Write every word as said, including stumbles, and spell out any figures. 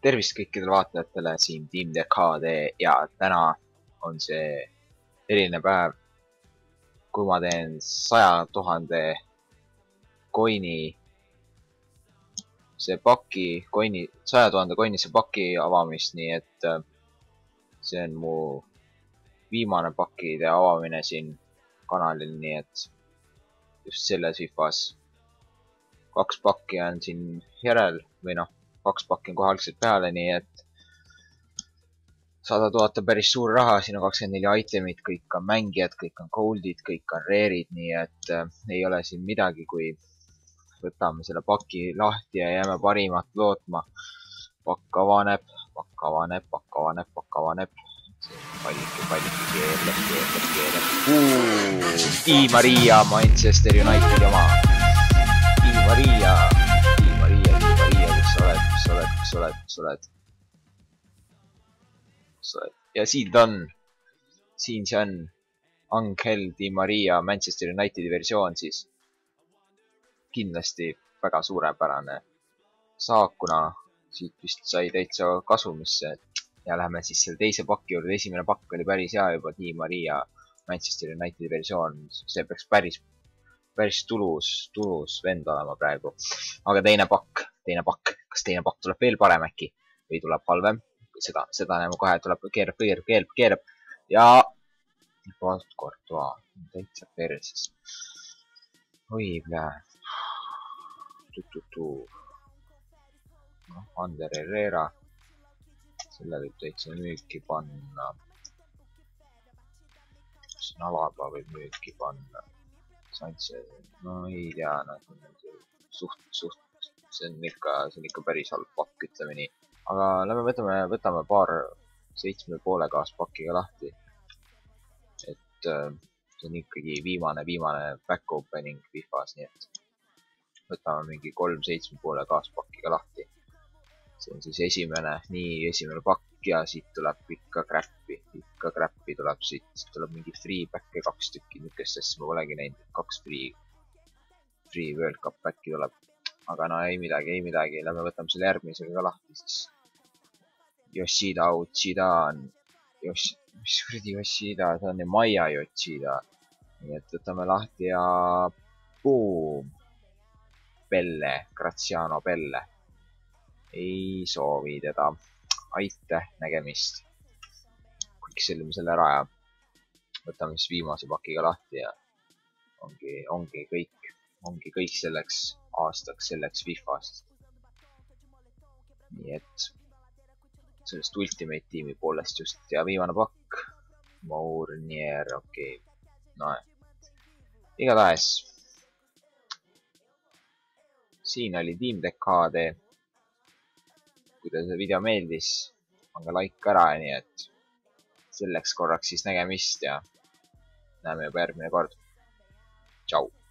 tervist kõikidele vaatajatele, siin Team D K D ja täna on see eriline päev, kui ma teen saja tuhande koini, see paki, koini, saja tuhande koinise paki avamist, nii et see on mu viimane pakide avamine siin kanalil, nii et just selles vifas kaks pakki on siin järel või noh, kaks pakki on kohe algselt peale, nii et sada tuhat on päris suur raha, siin on kakskümmend neli itemit, kõik on mängijad, kõik on goldid, kõik on rare'id, nii et äh, ei ole siin midagi, kui võtame selle paki lahti ja jääme parimat lootma. Pakk avaneb, pakk avaneb, pakk avaneb, pakk avaneb. Palliki, palliki, keerleb, keerleb, keerleb. Di Maria, Manchester United oma. Di Maria, Di Maria, Di Maria, kus sa oled, kus sa oled, kus sa oled, kus sa oled. Ja siin ta on, siin see on Angel Di Maria Manchester Unitedi versioon siis. Kindlasti väga suurepärane saak, kuna siit vist sai täitsa kasumisse. Ja läheme siis selle teise pakki juurde. Esimene pakk oli päris hea juba, Di Maria Manchester Unitedi versioon. See peaks päris, päris tulus, tulus vend olema praegu. Aga teine pakk, teine pakk. Kas teine pakk tuleb veel parem äkki? Või tuleb halvem? Seda, seda näeme kohe, tuleb keerab, keerab, keerab, keerab. Ja Thibaut Courtois. Täitsa perses. Oi, plee. Tututu. No, Ander Herrera. Selle võib täitsa müüki panna. Siin Alaba võib müüki panna. Sanchez, no ei tea, nagu suht, suht, see on ikka, see on ikka päris halb pakk, ütleme nii. Aga lähme võtame, võtame paar seitsme poole kaaspakiga lahti. Et äh, see on ikkagi viimane, viimane back opening Fifas, nii et võtame mingi kolm seitsme poole kaaspakiga lahti. See on siis esimene, nii esimene pakk ja siit tuleb ikka crappi, ikka crappi tuleb siit, siit tuleb mingi free back'e kaks tükki, niukest asja ma polegi näinud, kaks free, free World Cup back'i tuleb. Aga no ei midagi, ei midagi, lähme võtame selle järgmisega ka lahti siis. Yoshida Uchida on, Yosh... mis kuradi Yoshida, see on Maia Yoshida. Nii et võtame lahti ja boom! Pelle, Graziano Pelle. Ei soovi teda. Aitäh, nägemist. Kõik sellime selle ära ja võtame siis viimase pakiga lahti ja ongi, ongi kõik, ongi kõik selleks aastaks, selleks Fifast. Nii et sellest Ultimate tiimi poolest just ja viimane pakk. Mournier, okei. Okay. No, igatahes. Siin oli Team D K D. Kui teile see video meeldis, pange like ära, nii et selleks korraks siis nägemist ja näeme juba järgmine kord. Tšau!